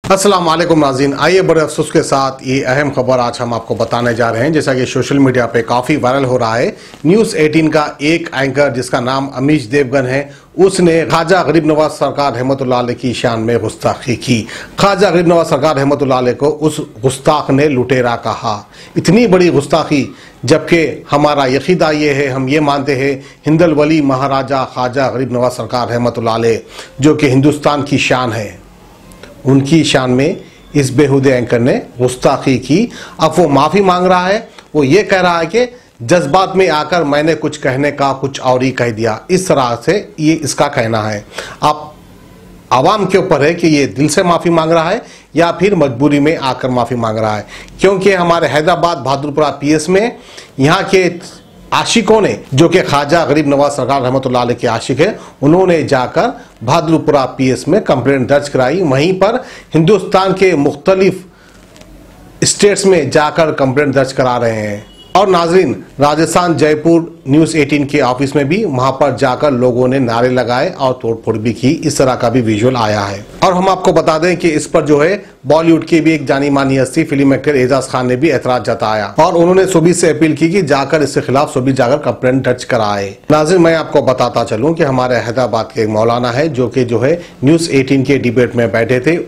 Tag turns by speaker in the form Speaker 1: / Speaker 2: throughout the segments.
Speaker 1: अस्सलाम वालेकुम नाज़रीन, आइए बड़े अफसोस के साथ ये अहम खबर आज हम आपको बताने जा रहे हैं। जैसा कि सोशल मीडिया पे काफ़ी वायरल हो रहा है, न्यूज़ 18 का एक एंकर जिसका नाम अमीश देवगन है, उसने ख्वाजा गरीब नवाज सरकार रहमतुल्लाह अलैह की शान में गुस्ताखी की। ख्वाजा गरीब नवाज सरकार रहमतुल्लाह अलैह को उस गुस्ताख ने लुटेरा कहा। इतनी बड़ी गुस्ताखी, जबकि हमारा यकीदा ये है, हम ये मानते हैं हिंदल वली महाराजा ख्वाजा गरीब नवाज सरकार रहमतुल्लाह अलैह जो कि हिंदुस्तान की शान है, उनकी शान में इस बेहुदे एंकर ने गुस्ताखी की। अब वो माफ़ी मांग रहा है। वो ये कह रहा है कि जज्बात में आकर मैंने कुछ कहने का कुछ और ही कह दिया। इस तरह से ये इसका कहना है। अब आवाम के ऊपर है कि ये दिल से माफ़ी मांग रहा है या फिर मजबूरी में आकर माफ़ी मांग रहा है, क्योंकि हमारे हैदराबाद बहादुरपुरा पीएस में यहाँ के आशिकों ने, जो कि ख्वाजा गरीब नवाज सरकार रहमतुल्लाह अलैह के आशिक है, उन्होंने जाकर बहादुरपुरा पीएस में कंप्लेंट दर्ज कराई। वहीं पर हिंदुस्तान के मुख्तलिफ स्टेट्स में जाकर कंप्लेंट दर्ज करा रहे हैं। और नाजरीन, राजस्थान जयपुर न्यूज़ 18 के ऑफिस में भी वहां पर जाकर लोगों ने नारे लगाए और तोड़फोड़ भी की। इस तरह का भी विजुअल आया है। और हम आपको बता दें कि इस पर जो है बॉलीवुड के भी एक जानी मानी हस्ती फिल्म मेकर एजाज खान ने भी एतराज जताया और उन्होंने सूबी से अपील की कि जाकर इसके खिलाफ सूबी जाकर कंप्लेंट दर्ज कराए। नाजरीन, मैं आपको बताता चलूं कि हमारे हैदराबाद के एक मौलाना है जो कि जो है न्यूज़ 18 के डिबेट में बैठे थे।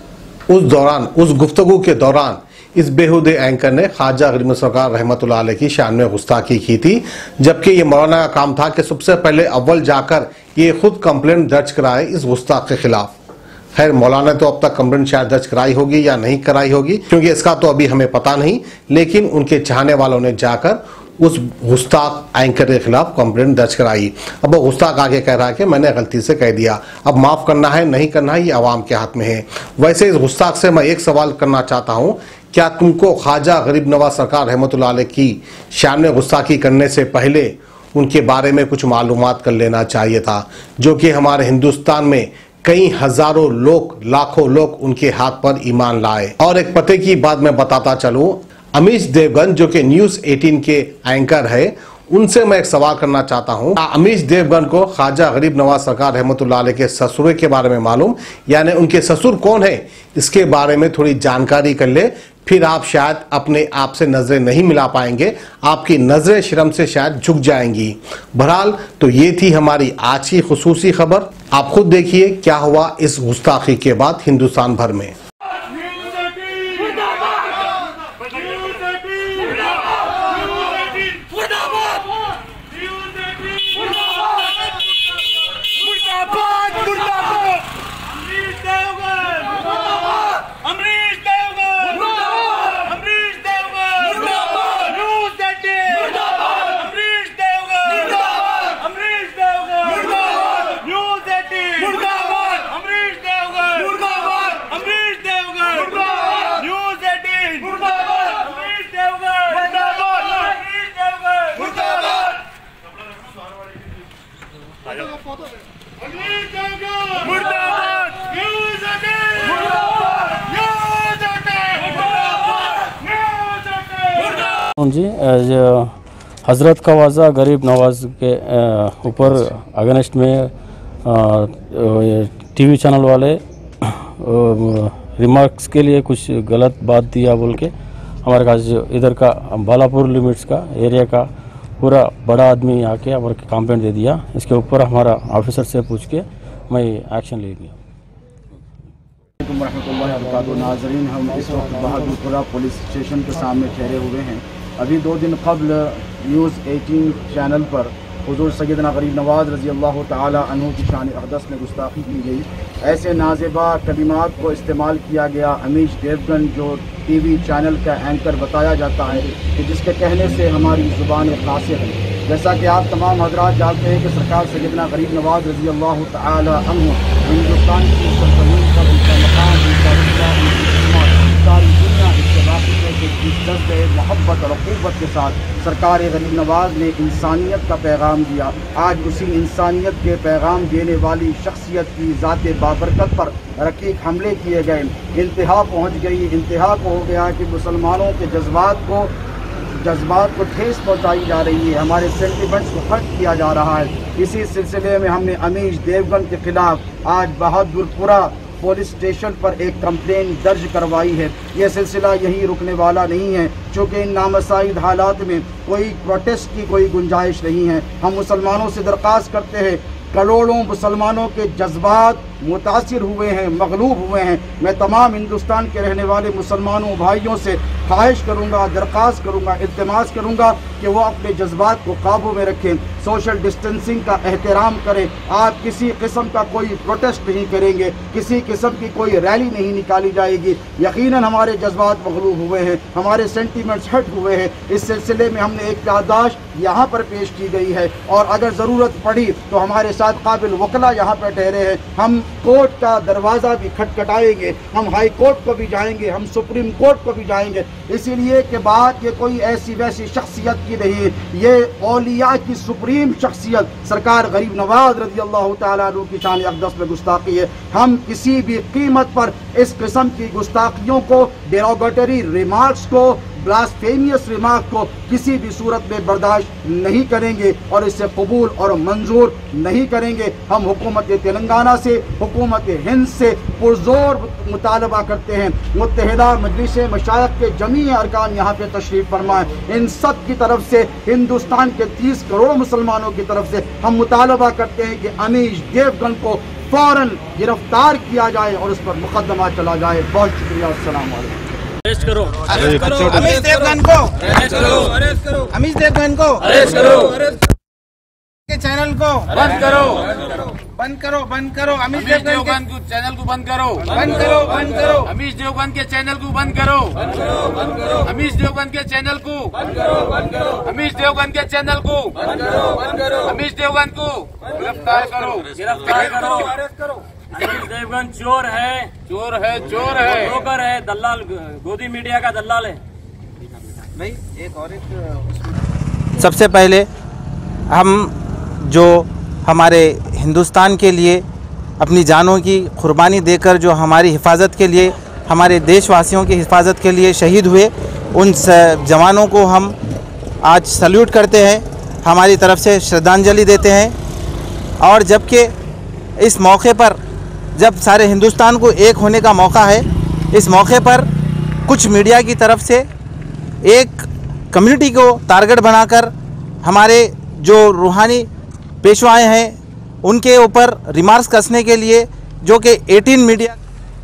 Speaker 1: उस गुफ्तगू के दौरान इस बेहुदे एंकर ने ख्वाजा गरीब सरकार रहमतुल्लाह अलैह की शान में गुस्ताखी की थी, जबकि ये मौलाना का काम था कि सबसे पहले अव्वल जाकर ये खुद कंप्लेंट दर्ज कराए इस गुस्ताख के खिलाफ। खैर, मौलाना तो अब तक कंप्लेंट शायद दर्ज कराई होगी या नहीं कराई होगी, क्योंकि इसका तो अभी हमें पता नहीं, लेकिन उनके चाहने वालों ने जाकर उस गुस्ताख एंकर के खिलाफ कंप्लेंट दर्ज कराई। अब वो गुस्ताख आगे कह रहा है कि मैंने गलती से कह दिया, अब माफ़ करना है नहीं करना है ये आवाम के हाथ में है। वैसे इस गुस्ताख से मैं एक सवाल करना चाहता हूँ, क्या तुमको ख्वाजा गरीब नवाज सरकार रहमतुल्लाह अलैह की शान में गुस्ताखी करने से पहले उनके बारे में कुछ मालूमात कर लेना चाहिए था, जो कि हमारे हिंदुस्तान में कई हजारों लोग, लाखों लोग उनके हाथ पर ईमान लाए। और एक पते की बात मैं बताता चलूं, अमीश देवगन जो कि न्यूज़ 18 के एंकर है, उनसे मैं एक सवाल करना चाहता हूं। अमीश देवगन को ख्वाजा गरीब नवाज सरकार रहमतुल्लाह अलैह के ससुर के बारे में मालूम, यानी उनके ससुर कौन है इसके बारे में थोड़ी जानकारी कर ले, फिर आप शायद अपने आप से नजरें नहीं मिला पाएंगे, आपकी नजरें शर्म से शायद झुक जाएंगी। बहरहाल, तो ये थी हमारी आज की खुसूसी खबर। आप खुद देखिए क्या हुआ इस गुस्ताखी के बाद हिंदुस्तान भर में।
Speaker 2: जी, हज़रत ख्वाजा गरीब नवाज के ऊपर अगेंस्ट में टीवी चैनल वाले रिमार्क्स के लिए कुछ गलत बात दिया बोल के हमारे पास इधर का बालापुर लिमिट्स का एरिया का पूरा बड़ा आदमी आके हमारे कंप्लेंट दे दिया। इसके ऊपर हमारा ऑफिसर से पूछ के मैं एक्शन ले लिया।
Speaker 3: नाज़रीन, हम इस वक्त बहादुरपुरा पुलिस स्टेशन के सामने ठहरे हुए हैं। अभी 2 दिन कबल न्यूज़ 18 चैनल पर हुज़ूर सैयदना गरीब नवाज रज़ी अल्लाह ताला अन्हु की शान अक़दस में गुस्ताखी की गई। ऐसे नाज़ेबा कलिमात को इस्तेमाल किया गया। अमीश देवगन जो टीवी चैनल का एंकर बताया जाता है कि जिसके कहने से हमारी ज़ुबान क़ासिर है। जैसा कि आप तमाम हज़रात जानते हैं कि सरकार सैयदना गरीब नवाज रज़ी अल्लाह ताला अन्हु हिंदुस्तान की सरज़मीन पर उनका मकाम, सारी दुनिया इससे वाक़िफ़ है कि जिस जज़्बे मोहब्बत और क़ुव्वत के साथ सरकार गरीब नवाज ने इंसानियत का पैगाम दिया, आज उसी इंसानियत के पैगाम देने वाली शख्सियत की ज़ात बाबरकत पर रकीक हमले किए गए। इंतहा पहुँच गई, इंतहा को हो गया कि मुसलमानों के जज्बात को ठेस पहुँचाई जा रही है, हमारे सेंटिमेंट्स को हर्ट किया जा रहा है। इसी सिलसिले में हमने अमीश देवगन के ख़िलाफ़ आज बहादुरपुरा पुलिस स्टेशन पर एक कंप्लेन दर्ज करवाई है। यह सिलसिला यही रुकने वाला नहीं है, चूँकि इन नामसाइद हालात में कोई प्रोटेस्ट की कोई गुंजाइश नहीं है। हम मुसलमानों से दरख्वास्त करते हैं, करोड़ों मुसलमानों के जज्बात मुतासिर हुए हैं, मगलूब हुए हैं। मैं तमाम हिंदुस्तान के रहने वाले मुसलमानों भाइयों से ख्वाहिश करूँगा, दरख्वास्त करूँगा, इल्तिमास करूँगा कि वो अपने जज्बात को काबू में रखें, सोशल डिस्टेंसिंग का एहतराम करें। आप किसी किस्म का कोई प्रोटेस्ट नहीं करेंगे, किसी किस्म की कोई रैली नहीं निकाली जाएगी। यकीनन हमारे जज्बात मगलूब हुए हैं, हमारे सेंटीमेंट्स हट हुए हैं। इस सिलसिले में हमने एक याददाश्त यहाँ पर पेश की गई है और अगर ज़रूरत पड़ी तो हमारे साथ काबिल वकला यहाँ पर ठहरे हैं। हम कोर्ट का दरवाज़ा भी खटखटाएंगे, हम हाई कोर्ट को भी जाएंगे, हम सुप्रीम कोर्ट को भी जाएंगे। इसीलिए कि बात ये कोई ऐसी वैसी शख्सियत की नहीं, ये औलिया की सुप्रीम शख्सियत सरकार गरीब नवाज रज़ी अल्लाह तआला अन्हु की शान अक़दस में गुस्ताखी है। हम किसी भी कीमत पर इस किस्म की गुस्ताखियों को, डेरोगेटरी रिमार्क्स को, ब्लास्फेमियस रिमार्क को किसी भी सूरत में बर्दाश्त नहीं करेंगे और इसे कबूल और मंजूर नहीं करेंगे। हम हुकूमत तेलंगाना से, हुकूमत हिंद से पुरजोर मुतालबा करते हैं, मुत्तहिदा मजलिस मशाइख के जमी अरकान यहाँ पे तशरीफ़ फरमाएं। इन सब की तरफ से, हिंदुस्तान के 30 करोड़ मुसलमानों की तरफ से हम मुतालबा करते हैं कि अमीश देवगन को फ़ौरन गिरफ्तार किया जाए और उस पर मुकदमा चला जाए। बहुत शुक्रिया। अस्सलाम वालेकुम।
Speaker 4: अरेस्ट करो,
Speaker 5: अरेस्ट करो अमीश देवगन को,
Speaker 4: अरेस्ट करो, अरेस्ट करो,
Speaker 5: अमीश देवगन को
Speaker 4: अरेस्ट करो,
Speaker 5: के चैनल को
Speaker 4: बंद करो,
Speaker 5: बंद करो, बंद करो। अमीश
Speaker 4: अमीश
Speaker 5: देवगन
Speaker 4: देवगन के चैनल को बंद करो,
Speaker 5: बंद करो, बंद करो।
Speaker 4: अमीश देवगन के चैनल को बंद करो, अमीश देवगन के चैनल को, अमीश देवगन के चैनल को, अमीश देवगन को गिरफ्तार करो, गिरफ्तार करो, अरेस्ट करो।
Speaker 2: अमीश देवगन चोर है,
Speaker 4: चोर है, चोर है,
Speaker 2: ब्रोकर है, दलाल, गोदी मीडिया का दलाल है।
Speaker 5: भाई एक और एक सबसे पहले हम जो हमारे हिंदुस्तान के लिए अपनी जानों की कुर्बानी देकर जो हमारी हिफाजत के लिए, हमारे देशवासियों की हिफाजत के लिए शहीद हुए, उन जवानों को हम आज सल्यूट करते हैं, हमारी तरफ से श्रद्धांजलि देते हैं। और जबकि इस मौके पर जब सारे हिंदुस्तान को एक होने का मौका है, इस मौके पर कुछ मीडिया की तरफ से एक कम्युनिटी को टारगेट बनाकर हमारे जो रूहानी पेशवाएँ हैं उनके ऊपर रिमार्क्स कसने के लिए, जो कि 18 मीडिया,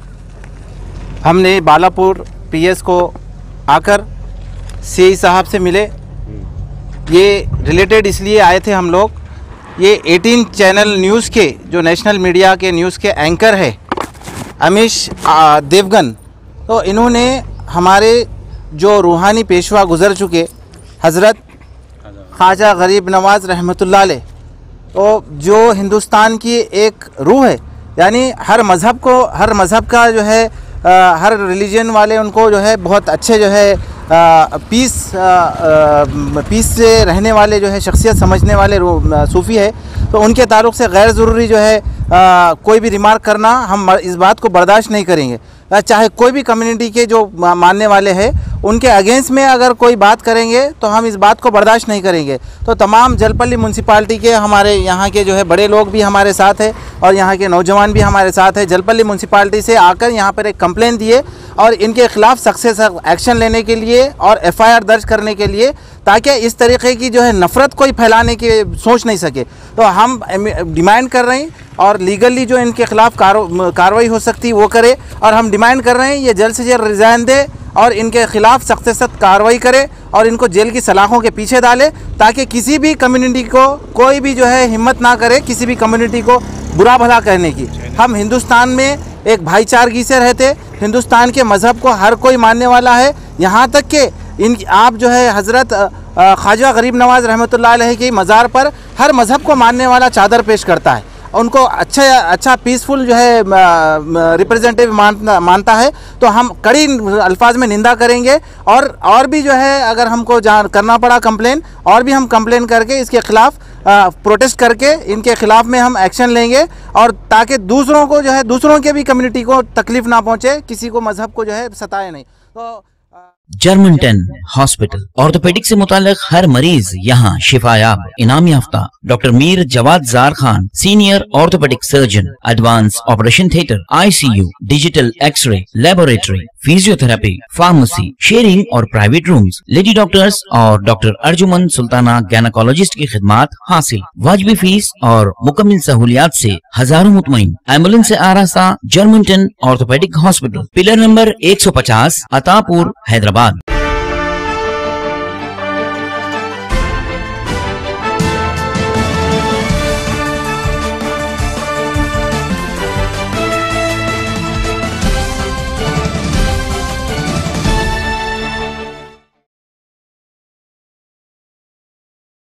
Speaker 5: हमने बालापुर पीएस को आकर सीआई साहब से मिले। ये रिलेटेड इसलिए आए थे हम लोग, ये 18 चैनल न्यूज़ के जो नेशनल मीडिया के न्यूज़ के एंकर है अमीश देवगन, तो इन्होंने हमारे जो रूहानी पेशवा गुज़र चुके हज़रत ख्वाजा गरीब नवाज़ रहमतुल्लाह अलैह, तो जो हिंदुस्तान की एक रूह है, यानी हर मज़हब का जो है हर रिलीजन वाले उनको जो है बहुत अच्छे जो है पीस से रहने वाले जो है शख्सियत समझने वाले सूफ़ी है। तो उनके ताल्लुक़ से गैर ज़रूरी जो है कोई भी रिमार्क करना हम इस बात को बर्दाश्त नहीं करेंगे। चाहे कोई भी कम्युनिटी के जो मानने वाले हैं उनके अगेंस्ट में अगर कोई बात करेंगे तो हम इस बात को बर्दाश्त नहीं करेंगे। तो तमाम जलपल्ली म्यूनसिपाल्टी के हमारे यहाँ के जो है बड़े लोग भी हमारे साथ हैं और यहाँ के नौजवान भी हमारे साथ हैं। जलपल्ली म्यूनसिपाल्टी से आकर यहाँ पर एक कंप्लेंट दिए और इनके ख़िलाफ़ सख्त से सख्त एक्शन लेने के लिए और FIR दर्ज करने के लिए, ताकि इस तरीके की जो है नफ़रत कोई फैलाने की सोच नहीं सके। तो हम डिमांड कर रहे हैं और लीगली जो इनके ख़िलाफ़ कार्रवाई हो सकती है वो करे, और हम डिमांड कर रहे हैं ये जल्द से जल्द रिज़ाइन दे और इनके ख़िलाफ़ सख्त से सख्त कार्रवाई करे और इनको जेल की सलाखों के पीछे डाले, ताकि किसी भी कम्युनिटी को कोई भी जो है हिम्मत ना करे किसी भी कम्युनिटी को बुरा भला कहने की। हम हिंदुस्तान में एक भाईचारगी से रहते, हिंदुस्तान के मज़हब को हर कोई मानने वाला है। यहाँ तक कि आप जो है हज़रत ख्वाजा गरीब नवाज़ रहमतुल्लाह अलैह की मज़ार पर हर मज़हब को मानने वाला चादर पेश करता है, उनको अच्छा पीसफुल जो है रिप्रेजेंटेटिव मानता है। तो हम कड़ी अल्फाज में निंदा करेंगे और भी जो है अगर हमको करना पड़ा कंप्लेन, और भी हम कंप्लेन करके इसके ख़िलाफ़ प्रोटेस्ट करके इनके ख़िलाफ़ में हम एक्शन लेंगे, और ताकि दूसरों को जो है दूसरों के भी कम्युनिटी को तकलीफ़ ना पहुँचे, किसी को मज़हब को जो है सताए नहीं। तो
Speaker 6: जर्मनटन हॉस्पिटल, ऑर्थोपेडिक से मुताल्लिक हर मरीज यहाँ शिफायाब। इनाम याफ्ता doctor Mir Jawad Jar Khan, senior orthopaedic surgeon, advance operation theatre, ICU, digital x ray, laboratory, physiotherapy, pharmacy, sharing और प्राइवेट रूम्स, लेडी डॉक्टर्स और डॉक्टर अर्जुमन सुल्ताना गायनेकोलॉजिस्ट की खिदमत हासिल। वाजिबी फीस और मुकम्मल सहूलियात से हजारों मुतमईन। एम्बुलेंस से आरास्ता Germanten orthopaedic hospital, pillar number 150, Attapur, Hyderabad.